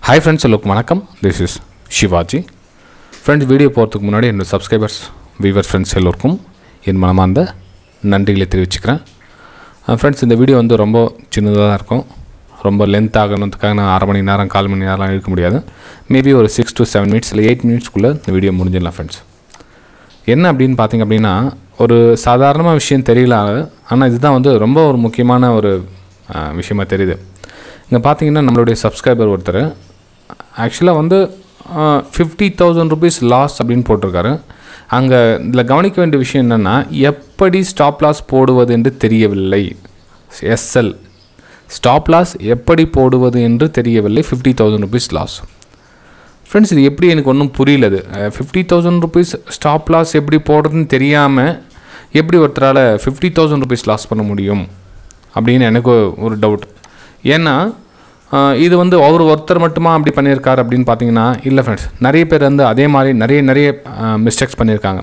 Hi friends, welcome. This is Shivaji. Friends, video போறதுக்கு முன்னாடி என்னோட subscribers, viewers, friends எல்லாருக்கும் என் மனமார்ந்த நன்றிகளை தெரிவிச்சுக்கிறேன். Friends, இந்த வீடியோ வந்து ரொம்ப சின்னதா இருக்கும். ரொம்ப லெந்த் ஆகணும்ன்றதுக்காக நான் 1/2 மணி நேரம் 1/4 மணி நேரம் எடுக்க முடியாது. மேபி ஒரு 6 to 7 minutes இல்ல 8 minutes குள்ள இந்த வீடியோ முடிஞ்சிடலாம் friends. என்ன அப்படினு பாத்தீங்க அப்படினா ஒரு சாதாரண விஷயம் தெரியல. ஆனா இதுதான் வந்து ரொம்ப ஒரு முக்கியமான ஒரு விஷயமா தெரியுது. இங்க பாத்தீங்கன்னா நம்மளுடைய subscriber ஒருத்தர் ஆக்சுவலா வந்து 50,000 rupees லாஸ் அப்படினு போட்டுருக்காரு. அங்க இதுல கவனிக்க வேண்டிய விஷயம் என்னன்னா எப்படி ஸ்டாப் லாஸ் போடுவது என்று தெரியவில்லை. SL ஸ்டாப் லாஸ் எப்படி போடுவது என்று தெரியவில்லை. 50,000 rupees லாஸ். फ्रेंड्स இது எப்படி எனக்கு ஒண்ணும் புரியல. 50,000 rupees ஸ்டாப் லாஸ் எப்படி போடுறதுன்னு தெரியாம எப்படி ஒருத்தரால 50,000 rupees லாஸ் பண்ண முடியும் அப்படினு எனக்கு ஒரு டவுட். ஏன்னா இது வந்து ஒருத்தர் மட்டுமா அப்படி பண்ணிருக்கார் அப்படினு பாத்தீங்கன்னா இல்ல फ्रेंड्स நிறைய பேர் வந்து அதே மாதிரி நிறைய மிஸ்டேக்ஸ் பண்ணிருக்காங்க.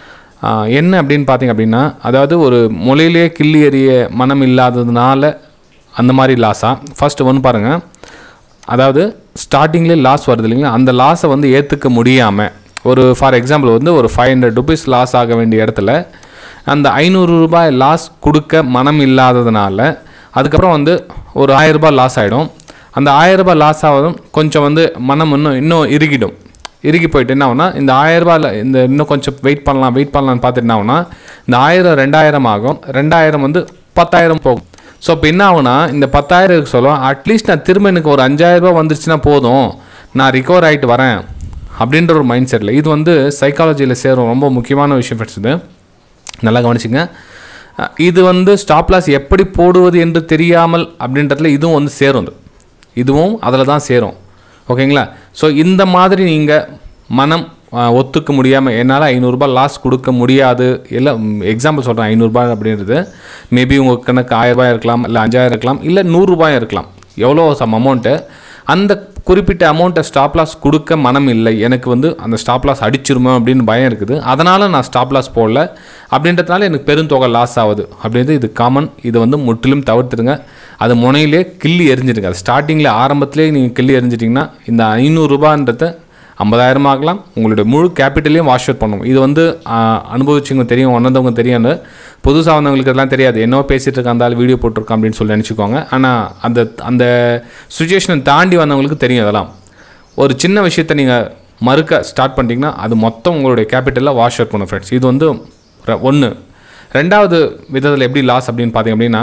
என்ன அப்படினு பாத்தீங்க அப்படினா அதாவது ஒரு மொளையிலே கிள்ளி எறிய மனம் இல்லாததனால அந்த மாதிரி லாஸா ஃபர்ஸ்ட் ஒன் பாருங்க. அதாவது ஸ்டார்டிங்ல லாஸ் வருது இல்லைங்களா, அந்த லாஸை வந்து ஏத்துக்க முடியாம ஒரு ஃபார் எக்ஸாம்பிள் வந்து ஒரு 500 rupees லாஸ் ஆக வேண்டிய இடத்துல அந்த 500 ரூபாய் லாஸ் கொடுக்க மனம் இல்லாததனால அதுக்கப்புறம் வந்து ஒரு 1000 ரூபாய் லாஸ் ஆயிடும். அந்த 1000 ரூபாய் லாஸ் ஆவதும் கொஞ்சம் வந்து மனம் இன்னும் இறுகி போயிட்டு என்ன ஆகும்னா இந்த 1000 ரூபாயில இந்த இன்னும் கொஞ்சம் வெயிட் பண்ணலாம்னு பார்த்துட்டு என்ன ஆகும்னா இந்த 1000 2000 ஆகும். 2000 வந்து 10,000 போகும். ஸோ இப்போ என்ன ஆகுனா இந்த 10,000 சொல்லும் அட்லீஸ்ட் நான் திரும்ப எனக்கு ஒரு 5,000 ரூபாய் வந்துருச்சுன்னா போதும், நான் ரிகவர் ஆகிட்டு வரேன் அப்படின்ற ஒரு மைண்ட் செட்டில். இது வந்து சைக்காலஜியில் சேரும் ரொம்ப முக்கியமான விஷயம் ஃப்ரெண்ட்ஸ். இது நல்லா கவனிச்சுங்க. இது வந்து ஸ்டாப் லாஸ் எப்படி போடுவது என்று தெரியாமல் அப்படின்றதுல இதுவும் வந்து சேரும். இதுவும் அதில் தான் சேரும். ஓகேங்களா? ஸோ இந்த மாதிரி நீங்கள் மனம் ஒத்துக்க முடியாமல் என்னால் 500 ரூபாய் லாஸ் கொடுக்க முடியாது. இல்லை எக்ஸாம்பிள் சொல்கிறேன், 500 ரூபாய் அப்படின்றது மேபி உங்கள் கணக்கு 1000 ரூபாய் இருக்கலாம், இல்லை 5000 இருக்கலாம், இல்லை 100 ரூபாய் இருக்கலாம். எவ்வளோ அமௌண்ட்டு அந்த குறிப்பிட்ட அமௌண்ட்டை ஸ்டாப் லாஸ் கொடுக்க மனம் இல்லை, எனக்கு வந்து அந்த ஸ்டாப் லாஸ் அடிச்சிருமோ அப்படின்னு பயம் இருக்குது, அதனால் நான் ஸ்டாப் லாஸ் போடல அப்படின்றதுனால எனக்கு பெருந்தொகை லாஸ் ஆகுது அப்படின்றது இது காமன். இது வந்து முற்றிலும் தவிர்த்துடுங்க. அது முனையிலே கிள்ளி எரிஞ்சிடுங்க. அது ஸ்டார்டிங்கில் ஆரம்பத்திலே நீங்கள் கிள்ளி எரிஞ்சிட்டிங்கன்னா இந்த 500 ரூபான்றதை 50,000 ஆகலாம், உங்களுடைய முழு கேபிட்டலையும் வாஷ் அவுட் பண்ணுவோம். இது வந்து அனுபவிச்சவங்க தெரியும், ஒன்றவங்க தெரியும். புதுசாக வந்தவங்களுக்கு எல்லாம் தெரியாது, என்னவோ பேசிகிட்டு இருக்க அந்த வீடியோ போட்டிருக்கோம் அப்படின்னு சொல்லி நினச்சிக்கோங்க. ஆனால் அந்த சுச்சுவேஷனை தாண்டி வந்தவங்களுக்கு தெரியும். அதெல்லாம் ஒரு சின்ன விஷயத்தை நீங்கள் மறுக்க ஸ்டார்ட் பண்ணிட்டீங்கன்னா அது மொத்தம் உங்களுடைய கேபிட்டலில் வாஷ் அவுட் பண்ணும் ஃப்ரெண்ட்ஸ். இது வந்து ஒன்று. ரெண்டாவது விதத்தில் எப்படி லாஸ் அப்படின்னு பார்த்தீங்க அப்படின்னா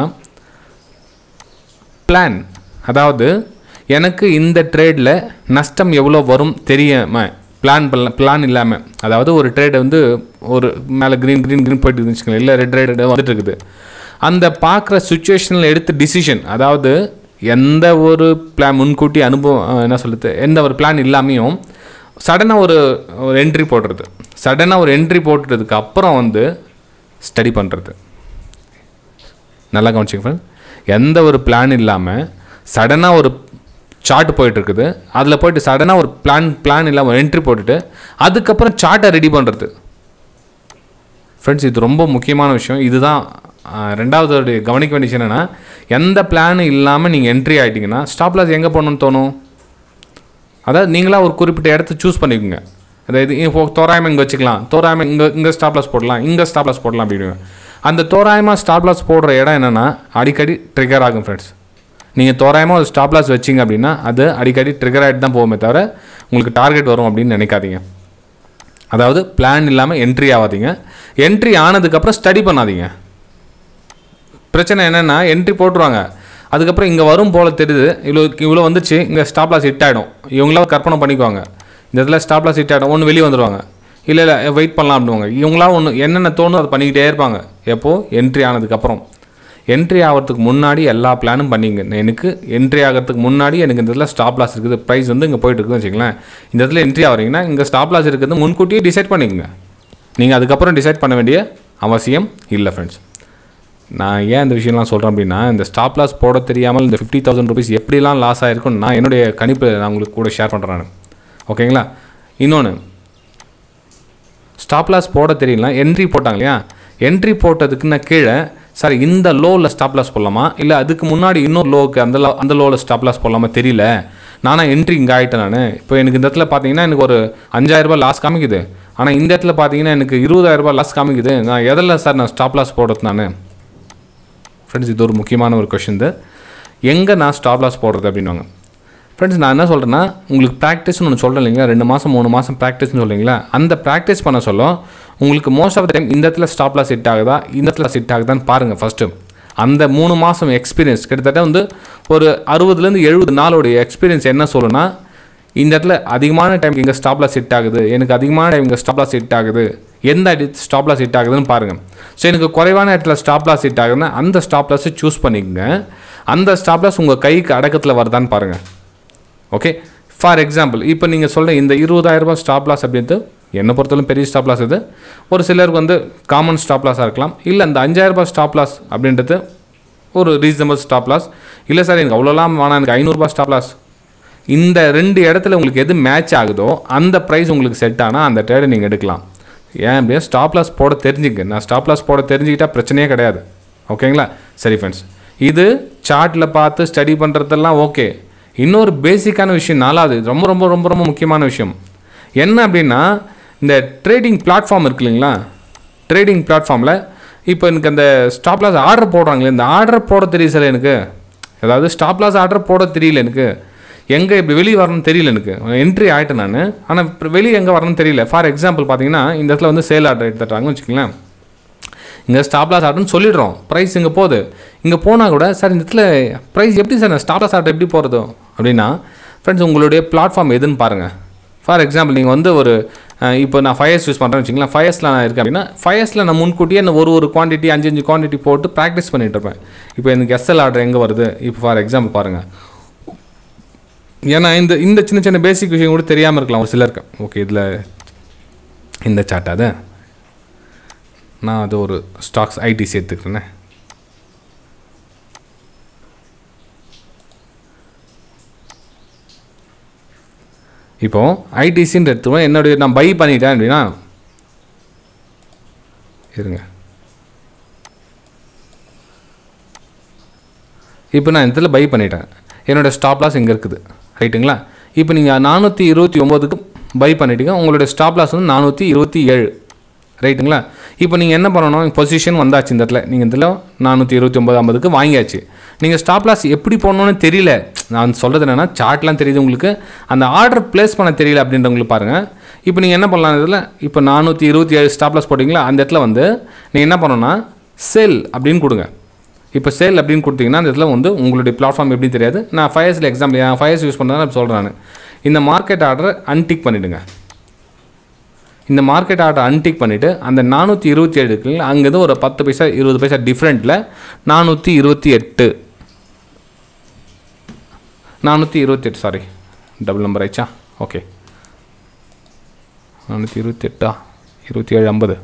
பிளான். அதாவது எனக்கு இந்த ட்ரேடில் நஷ்டம் எவ்வளோ வரும் தெரியாமல் பிளான் இல்லாமல், அதாவது ஒரு ட்ரேட் வந்து ஒரு மேலே க்ரீன் போயிட்டு இருந்துச்சுங்களேன், இல்லை ரெட் வந்துட்டு இருக்குது, அந்த பார்க்குற சுச்சுவேஷனில் எடுத்த டிசிஷன், அதாவது எந்த ஒரு முன்கூட்டி அனுபவம் என்ன சொல்லுது எந்த ஒரு பிளான் இல்லாமையும் சடனாக ஒரு என்ட்ரி போடுறது, போட்டுறதுக்கு அப்புறம் வந்து ஸ்டடி பண்ணுறது. நல்லா கவனிச்சுங்க ஃப்ரெண்ட். எந்த ஒரு பிளான் இல்லாமல் சடனாக ஒரு சார்ட் போயிட்டு இருக்குது, அதில் போயிட்டு சடனாக ஒரு பிளான் இல்லாமல் ஒரு என்ட்ரி போட்டுட்டு அதுக்கப்புறம் சார்ட்டை ரெடி பண்ணுறது ஃப்ரெண்ட்ஸ். இது ரொம்ப முக்கியமான விஷயம். இதுதான் ரெண்டாவது கவனிக்க வேண்டிய விஷயம். என்னென்னா எந்த பிளானும் இல்லாமல் நீங்கள் என்ட்ரி ஆகிட்டிங்கன்னா ஸ்டாப் லாஸ் எங்கே போகணுன்னு தோணும். அதாவது நீங்களாக ஒரு குறிப்பிட்ட இடத்த சூஸ் பண்ணிக்கோங்க. அதாவது தோராயமாக இங்கே வச்சுக்கலாம், தோராயமாக இங்கே ஸ்டாப் லாஸ் போடலாம், இங்கே ஸ்டாப் லாஸ் போடலாம் அப்படின்னு. அந்த தோராயமாக ஸ்டாப் லாஸ் போடுற இடம் என்னென்னா அடிக்கடி ட்ரிகர் ஆகும் ஃப்ரெண்ட்ஸ். நீங்கள் தோராயமாக ஒரு ஸ்டாப் லாஸ் வச்சிங்க அப்படின்னா அது அடிக்கடி ட்ரிகர் ஆகிட்டு தான் போகுமே தவிர உங்களுக்கு டார்கெட் வரும் அப்படின்னு நினைக்காதீங்க. அதாவது பிளான் இல்லாமல் என்ட்ரி ஆகாதீங்க. என்ட்ரி ஆனதுக்கப்புறம் ஸ்டடி பண்ணாதீங்க. பிரச்சனை என்னென்னா என்ட்ரி போட்டுருவாங்க, அதுக்கப்புறம் இங்கே வரும் போல் தெரியுது, இவ்வளோ வந்துச்சு, இங்கே ஸ்டாப் லாஸ் ஹிட் ஆகிடும். இவங்களாம் கற்பனை பண்ணிக்குவாங்க இந்த இடத்துல ஸ்டாப் லாஸ் ஹிட் ஆகிடும், ஒன்று வெளியே வந்துடுவாங்க, இல்லை வெயிட் பண்ணலாம் அப்படின்வாங்க. இவங்களாம் ஒன்று என்னென்ன தோணும் அதை பண்ணிக்கிட்டே இருப்பாங்க. எப்போது என்ட்ரி ஆனதுக்கப்புறம். என்ட்ரி ஆகிறதுக்கு முன்னாடி எல்லா பிளானும் பண்ணிங்க. எனக்கு என்ட்ரி ஆகிறதுக்கு முன்னாடி எனக்கு இந்த இடத்துல ஸ்டாப் லாஸ் இருக்குது, ப்ரைஸ் வந்து இங்கே போயிட்டு இருக்குதுன்னு வச்சுங்களேன், இந்த இடத்துல என்ட்ரி ஆகிறீங்கன்னா இங்கே ஸ்டாப் லாஸ் இருக்குது முன்கூட்டியே டிசைட் பண்ணிக்கோங்க. நீங்கள் அதுக்கப்புறம் டிசைட் பண்ண வேண்டிய அவசியம் இல்லை ஃப்ரெண்ட்ஸ். நான் ஏன் இந்த விஷயம்லாம் சொல்கிறேன் அப்படின்னா இந்த ஸ்டாப் லாஸ் போட தெரியாமல் இந்த 50,000 rupees எப்படிலாம் லாஸ் ஆகிருக்குன்னு நான் என்னுடைய கணிப்பு நான் உங்களுக்கு கூட ஷேர் பண்ணுறேன். ஓகேங்களா? இன்னொன்று, ஸ்டாப் லாஸ் போட தெரியல, என்ட்ரி போட்டாங்க இல்லையா, என்ட்ரி போட்டதுக்கு நான் கீழே சார் இந்த லோவில் ஸ்டாப் லாஸ் போடலாமா இல்லை அதுக்கு முன்னாடி இன்னொரு லோவுக்கு அந்த லோவில் ஸ்டாப் லாஸ் போடலாமா தெரியல, நானாக என்ட்ரி இங்கே ஆகிட்டேன். நான் இப்போ எனக்கு இந்த இடத்துல பார்த்தீங்கன்னா எனக்கு ஒரு 5000 ரூபாய் லாஸ் காமிக்குது. ஆனால் இந்த இடத்துல பார்த்தீங்கன்னா எனக்கு 20000 ரூபாய் லாஸ் காமிக்குது. நான் எதில் சார் நான் ஸ்டாப் லாஸ் போடுறது? நான் ஃப்ரெண்ட்ஸ் இது ஒரு முக்கியமான ஒரு கொஷின். எங்கே நான் ஸ்டாப் லாஸ் போடுறது அப்படின்வாங்க. ஃப்ரெண்ட்ஸ் நான் என்ன சொல்கிறேன்னா, உங்களுக்கு ப்ராக்டிஸ்னு ஒன்று சொல்கிறேன் இல்லைங்களா, 2 மாதம் 3 மாதம் ப்ராக்டிஸ்னு சொல்கிறீங்களா, அந்த ப்ராக்டிஸ் பண்ண சொல்ல உங்களுக்கு மோஸ்ட் ஆஃப் த டைம் இந்த இடத்துல ஸ்டாப் லாஸ் ஹிட் ஆகுதா இந்த இடத்துல ஹிட் ஆகுதான்னு பாருங்கள். ஃபஸ்ட்டு அந்த 3 மாதம் எக்ஸ்பீரியன்ஸ் கிட்டத்தட்ட வந்து ஒரு 60 to 70 நாளோடைய எக்ஸ்பீரியன்ஸ் என்ன சொல்லுன்னா, இந்த இடத்துல அதிகமான டைம் இங்கே ஸ்டாப் லாஸ் ஹிட் ஆகுது, எனக்கு அதிகமான டைம் இங்கே ஸ்டாப் லாஸ் ஹிட் ஆகுது, எந்த ஸ்டாப் லாஸ் ஹிட் ஆகுதுன்னு பாருங்கள். ஸோ எனக்கு குறைவான இடத்துல ஸ்டாப் லாஸ் ஹிட் ஆகுதுன்னா அந்த ஸ்டாப் லாஸை சூஸ் பண்ணிக்கங்க. அந்த ஸ்டாப் லாஸ் உங்கள் கைக்கு அடக்கத்தில் வருதான்னு பாருங்கள். ஓகே, ஃபார் எக்ஸாம்பிள் இப்போ நீங்கள் சொல்கிற இந்த 20000 ரூபாய் ஸ்டாப் லாஸ் அப்படின்ட்டு என்னை பொறுத்தவரைக்கும் பெரிய ஸ்டாப் லாஸ் இது. ஒரு சிலருக்கு வந்து காமன் ஸ்டாப் லாஸாக இருக்கலாம். இல்லை அந்த 5000 ரூபாய் ஸ்டாப் லாஸ் அப்படின்றது ஒரு ரீசனபிள் ஸ்டாப் லாஸ். இல்லை சார் எனக்கு அவ்வளோலாம் வேணாம், எனக்கு 500 ரூபாய் ஸ்டாப் லாஸ். இந்த 2 இடத்துல உங்களுக்கு எது மேட்ச் ஆகுதோ அந்த ப்ரைஸ் உங்களுக்கு செட் ஆனால் அந்த ட்ரேடை நீங்கள் எடுக்கலாம். ஏன் அப்படியே ஸ்டாப் லாஸ் போட தெரிஞ்சுங்க. நான் ஸ்டாப் லாஸ் போட தெரிஞ்சுக்கிட்டால் பிரச்சனையே கிடையாது. ஓகேங்களா? சரி ஃப்ரெண்ட்ஸ், இது சார்ட்டில் பார்த்து ஸ்டடி பண்ணுறதெல்லாம் ஓகே. இன்னொரு பேசிக்கான விஷயம், 4வது ரொம்ப ரொம்ப ரொம்ப ரொம்ப முக்கியமான விஷயம் என்ன அப்படின்னா, இந்த ட்ரேடிங் பிளாட்ஃபார்ம் இருக்கு இல்லைங்களா, ட்ரேடிங் பிளாட்ஃபார்மில் இப்போ எனக்கு அந்த ஸ்டாப் லாஸ் ஆர்டர் போடுறாங்களே, இந்த ஆர்டர் போட தெரியும் சார் எனக்கு. அதாவது ஸ்டாப் லாஸ் ஆர்டர் போட தெரியல எனக்கு, எங்கே இப்படி வெளியே வரணும்னு தெரியல எனக்கு. என்ட்ரி ஆகிட்டேன் நான், ஆனால் இப்போ வெளியே எங்கே வரணும்னு தெரியல. ஃபார் எக்ஸாம்பிள் பார்த்தீங்கன்னா இந்த இடத்துல வந்து சேல் ஆர்டர் எடுத்துட்டாங்கன்னு வச்சுக்கோங்களேன். இங்கே ஸ்டாப் லாஸ் ஆர்டர்னு சொல்லிடுறோம், ப்ரைஸ் இங்கே போகுது. இங்கே போனால் கூட சார் இந்த இடத்துல ப்ரைஸ் எப்படி சார் ஸ்டாப் லாஸ் ஆர்டர் எப்படி போகிறதோ அப்படின்னா, ஃப்ரெண்ட்ஸ் உங்களுடைய பிளாட்ஃபார்ம் எதுன்னு பாருங்கள். ஃபார் எக்ஸாம்பிள் நீங்கள் வந்து ஒரு இப்போ நான் ஃபயர்ஸ் யூஸ் பண்ணுறேன்னு வச்சுக்கலாம். ஃபயர்ஸில் நான் இருக்கேன் அப்படின்னா ஃபயர்ஸில் நான் முன்கூட்டியே நான் ஒரு குவான்டிட்டி 5 குவான்டிட்டி போட்டு ப்ராக்டிஸ் பண்ணிகிட்டு இருப்பேன். இப்போ எனக்கு எஸ்எல் ஆர்டர் எங்கே வருது இப்போ ஃபார் எக்ஸாம்பிள் பாருங்கள். ஏன்னா இந்த சின்ன சின்ன பேசிக் விஷயம் கூட தெரியாமல் இருக்கலாம் ஒரு சிலருக்கு. ஓகே, இதில் இந்த சார்ட் அது நான் அது ஒரு ஸ்டாக்ஸ் ஐடி சேர்த்துக்கிறேன்னே. இப்போது ஐடிசின்னு எடுத்துவோம். என்னுடைய நான் பை பண்ணிட்டேன் அப்படின்னா இருங்க, இப்போ நான் இதில் பை பண்ணிட்டேன். என்னோடய ஸ்டாப் லாஸ் இங்கே இருக்குது, ரைட்டுங்களா? இப்போ நீங்கள் 429க்கு பை பண்ணிட்டீங்க. உங்களுடைய ஸ்டாப் லாஸ் வந்து 427, ரைட்டுங்களா? இப்போ நீங்கள் என்ன பண்ணணும், பொசிஷன் வந்தாச்சு இந்த இடத்துல. நீங்கள் இதில் 429.50க்கு வாங்கியாச்சு. நீங்கள் ஸ்டாப் லாஸ் எப்படி போடணும்னு தெரியல. நான் சொல்கிறது என்னென்னா, சார்ட்லாம் தெரியுது உங்களுக்கு, அந்த ஆர்டர் ப்ளேஸ் பண்ண தெரியல அப்படின்றவங்களுக்கு பாருங்கள். இப்போ நீங்கள் என்ன பண்ணலாம், இதில் இப்போ 427 ஸ்டாப் லாஸ் போட்டிங்களா, அந்த இடத்துல வந்து நீங்கள் என்ன பண்ணணும்னா சேல் அப்படின்னு கொடுங்க. இப்போ சேல் அப்படின்னு கொடுத்தீங்கன்னா அந்த இடத்துல வந்து உங்களுடைய பிளாட்ஃபார்ம் எப்படி தெரியாது. நான் ஃபயர்ஸில் எக்ஸாம்பிள் நான் ஃபயர்ஸ் யூஸ் பண்ணுறேன் சொல்கிறேன். இந்த மார்க்கெட் ஆர்டரை அன்டிக் பண்ணிவிடுங்க. இந்த மார்க்கெட் ஆர்டர் அன்டிக் பண்ணிவிட்டு அந்த 427 இருக்குல்ல, அங்கேருந்து ஒரு 10 பைசா 20 பைசா டிஃப்ரெண்ட்டில் 428 சாரி டபுள் நம்பர் ஆயிடுச்சா? ஓகே, 428 27.50.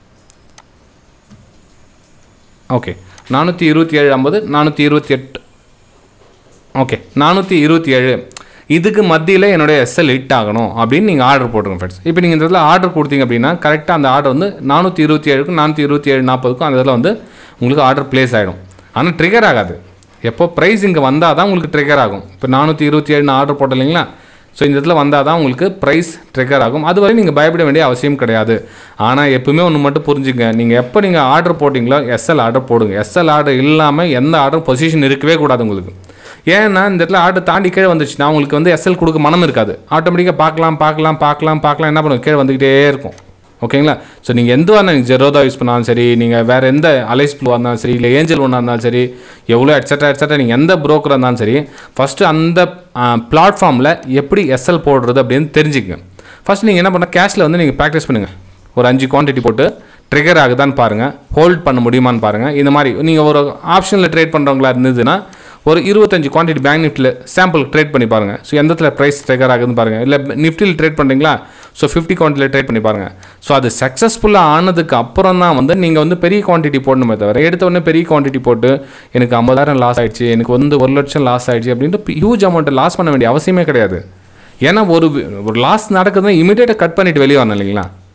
ஓகே, 427.50 428. ஓகே, 427 இதுக்கு மத்தியில் என்னுடைய எஸ்எல் ஹிட் ஆகணும் அப்படின்னு நீங்கள் ஆர்டர் போட்டுருங்க ஃப்ரெண்ட்ஸ். இப்போ நீங்கள் இந்த இதில் ஆர்டர் கொடுத்தீங்க அப்படின்னா கரெக்டாக அந்த ஆர்டர் வந்து 427க்கும் 427.40க்கும் அந்த இதில் வந்து உங்களுக்கு ஆர்டர் ப்ளேஸ் ஆகிடும். ஆனால் ட்ரிகர் ஆகாது. எப்போ ப்ரைஸ் இங்கே வந்தால் தான் உங்களுக்கு ட்ரிகர் ஆகும். இப்போ 427 ஆர்டர் போட்ட இல்லைங்களா, ஸோ இந்த இடத்துல வந்தால் தான் உங்களுக்கு ப்ரைஸ் ட்ரிகர் ஆகும். அதுவரை நீங்கள் பயப்பட வேண்டிய அவசியம் கிடையாது. ஆனால் எப்பவுமே ஒன்று மட்டும் புரிஞ்சுங்க, நீங்கள் எப்போ நீங்கள் ஆர்டர் போட்டிங்களோ எஸ்எல் ஆர்டர் போடுங்க. எஸ்எல் ஆர்டர் இல்லாமல் எந்த ஆர்டர் பொசிஷன் இருக்கவே கூடாது உங்களுக்கு. ஏன்னா இந்த இடத்துல ஆர்டர் தாண்டி கீழே வந்துச்சுன்னா உங்களுக்கு வந்து எஸ்எல் கொடுக்க மனம் இருக்காது. ஆட்டோமேட்டிக்காக பார்க்கலாம் என்ன பண்ணுவோம், கீழே வந்துக்கிட்டே இருக்கும். ஓகேங்களா? ஸோ நீங்கள் எந்த நீங்கள் ஜெரோதா யூஸ் பண்ணாலும் சரி, நீங்கள் வேறு எந்த அலைஸ் ப்ளூவாக இருந்தாலும் சரி, இல்லை ஏஞ்சல் ஒன்றா இருந்தாலும் சரி, எவ்வளோ எட்ஸெட்ரா நீங்கள் எந்த ப்ரோக்கராக இருந்தாலும் சரி, ஃபஸ்ட்டு அந்த பிளாட்ஃபார்மில் எப்படி எஸ்எல் போடுறது அப்படின்னு தெரிஞ்சுக்கங்க. ஃபஸ்ட்டு நீங்கள் என்ன பண்ணால் கேஷில் வந்து நீங்கள் ப்ராக்டிஸ் பண்ணுங்கள். ஒரு 5 குவான்டிட்டி போட்டு ட்ரிகர் ஆகுதான்னு பாருங்கள், ஹோல்ட் பண்ண முடியுமான்னு பாருங்கள். இந்த மாதிரி நீங்கள் ஒரு ஆப்ஷனில் ட்ரேட் பண்ணுறவங்களா இருந்ததுன்னா ஒரு 25 குவான்டிட்டி பேங்க் நிஃப்டியில் சாம்பிள் ட்ரேட் பண்ணி பாருங்கள். ஸோ எந்த இடத்துல ப்ரைஸ் ட்ரிகர் ஆகுதுன்னு பாருங்கள். இல்லை நிஃப்டியில் ட்ரேட் பண்ணுறீங்களா, ஸோ 50 குவான்டிட்டியில் ட்ரேட் பண்ணி பாருங்கள். ஸோ அது சக்ஸஸ்ஃபுல்லாக ஆனதுக்கு அப்புறம் தான் வந்து நீங்கள் வந்து பெரிய குவான்டிட்டி போடணுமே தவிர எடுத்தோடனே பெரிய குவான்டிட்டி போட்டு எனக்கு 50,000 லாஸ் ஆகிடுச்சு, எனக்கு வந்து 1 லட்சம் லாஸ் ஆகிடுச்சு அப்படின்ட்டு ஹியூஜ் அமௌண்ட்டை லாஸ் பண்ண வேண்டிய அவசியமே கிடையாது. ஏன்னா ஒரு லாஸ் நடக்குதுன்னா இமீடியட்டாக கட் பண்ணிவிட்டு வெளியே வரணும் இல்லைங்களா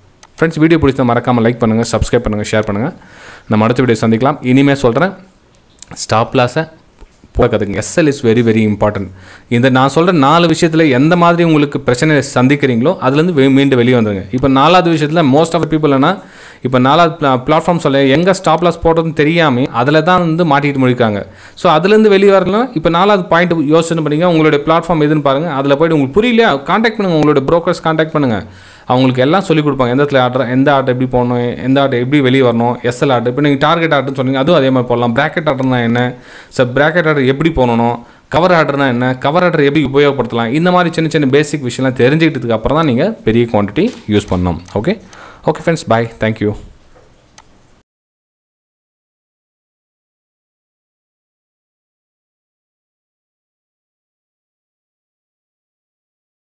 ஃப்ரெண்ட்ஸ் வீடியோ பிடிச்சா மறக்காமல் லைக் பண்ணுங்கள், சப்ஸ்கிரைப் பண்ணுங்கள், ஷேர் பண்ணுங்கள். நம்ம அடுத்த வீடியோ சந்திக்கலாம். இனிமேல் சொல்கிறேன், ஸ்டாப் லாஸை போகிறதுக்கு SL is very very important. இந்த நான் சொல்கிற 4 விஷயத்தில் எந்த மாதிரி உங்களுக்கு பிரச்சனை சந்திக்கிறீங்களோ அதுலேருந்து மீண்டு வெளியே வந்துடுங்க. இப்போ 4வது விஷயத்தில் மோஸ்ட் ஆஃப் பீப்புள் என்ன, இப்போ 4வது பிளாட்ஃபார்ம் சொல்ல எங்கே ஸ்டாப் லாஸ் போடுறதுன்னு தெரியாமல் அதில் தான் வந்து மாட்டிகிட்டு முடிக்காங்க. ஸோ அதுலேருந்து வெளியே வரலாம். இப்போ 4வது பாயிண்ட் யோசனை பண்ணிங்க, உங்களுடைய பிளாட்ஃபார்ம் எதுன்னு பாருங்கள். அதில் போய்ட்டு உங்களுக்கு புரியலையா கான்டாக்ட் பண்ணுங்கள், உங்களுடைய ப்ரோக்கர்ஸ் கான்டாக்ட் பண்ணுங்கள். அவங்களுக்கு எல்லாம் சொல்லிக் கொடுப்பாங்க, எந்த இடத்துல ஆர்டர், எந்த ஆர்டர் எப்படி போடணும், எந்த ஆர்டர் எப்படி வெளியே வரணும், எஸ்எல் ஆர்டர். இப்போ நீங்கள் டார்கெட் ஆர்டர்னு சொன்னீங்க, அதுவும் அதே மாதிரி போடலாம். பிராக்கெட் ஆர்டர்னா என்ன, பிராக்கெட் ஆர்டர் எப்படி போடணும், கவர் ஆர்டர்னா என்ன, கவர் ஆர்டர் எப்படி உபயோகப்படுத்தலாம், இந்த மாதிரி சின்ன சின்ன பேசிக் விஷயம்லாம் தெரிஞ்சுக்கிட்டதுக்கு அப்புறம் தான் நீங்கள் பெரிய குவான்டிட்டி யூஸ் பண்ணணும். Okay friends, bye, thank you.